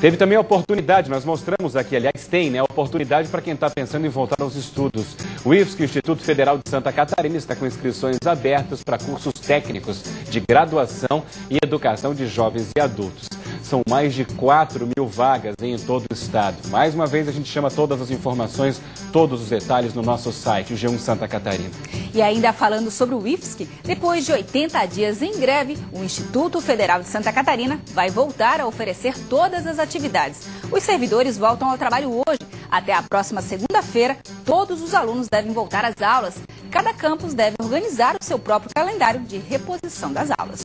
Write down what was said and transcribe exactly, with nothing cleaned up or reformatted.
Teve também a oportunidade, nós mostramos aqui, aliás, tem, né, a oportunidade para quem está pensando em voltar aos estudos. O I F S C, o Instituto Federal de Santa Catarina, está com inscrições abertas para cursos técnicos de graduação em educação de jovens e adultos. São mais de quatro mil vagas em todo o estado. Mais uma vez, a gente chama todas as informações, todos os detalhes no nosso site, o G um Santa Catarina. E ainda falando sobre o I F S C, depois de oitenta dias em greve, o Instituto Federal de Santa Catarina vai voltar a oferecer todas as atividades. Os servidores voltam ao trabalho hoje. Até a próxima segunda-feira, todos os alunos devem voltar às aulas. Cada campus deve organizar o seu próprio calendário de reposição das aulas.